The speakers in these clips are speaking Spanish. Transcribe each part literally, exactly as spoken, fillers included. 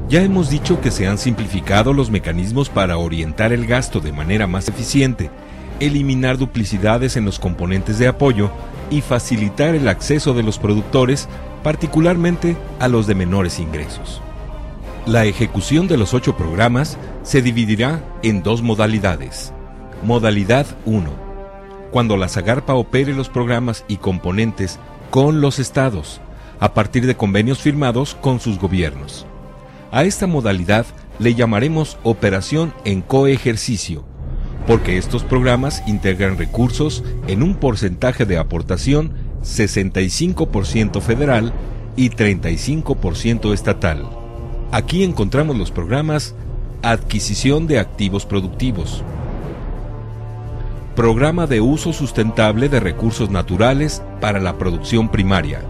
Ya hemos dicho que se han simplificado los mecanismos para orientar el gasto de manera más eficiente, eliminar duplicidades en los componentes de apoyo y facilitar el acceso de los productores, particularmente a los de menores ingresos. La ejecución de los ocho programas se dividirá en dos modalidades. Modalidad uno. Cuando la SAGARPA opere los programas y componentes con los estados, a partir de convenios firmados con sus gobiernos. A esta modalidad le llamaremos operación en coejercicio, porque estos programas integran recursos en un porcentaje de aportación sesenta y cinco por ciento federal y treinta y cinco por ciento estatal. Aquí encontramos los programas Adquisición de Activos Productivos, Programa de Uso Sustentable de Recursos Naturales para la Producción Primaria,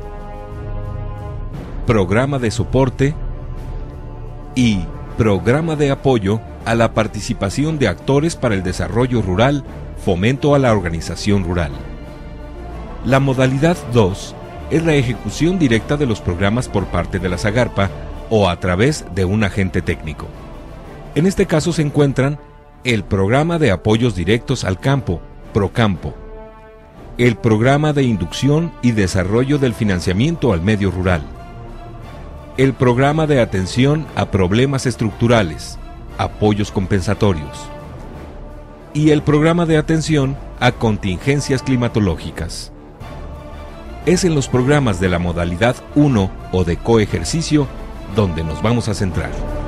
Programa de Soporte y Programa de Apoyo a la Participación de Actores para el Desarrollo Rural, Fomento a la Organización Rural. La modalidad dos es la ejecución directa de los programas por parte de la SAGARPA o a través de un agente técnico. En este caso se encuentran el Programa de Apoyos Directos al Campo, PROCAMPO, el Programa de Inducción y Desarrollo del Financiamiento al Medio Rural, el Programa de Atención a Problemas Estructurales, Apoyos Compensatorios, y el Programa de Atención a Contingencias Climatológicas. Es en los programas de la modalidad uno o de coejercicio donde nos vamos a centrar.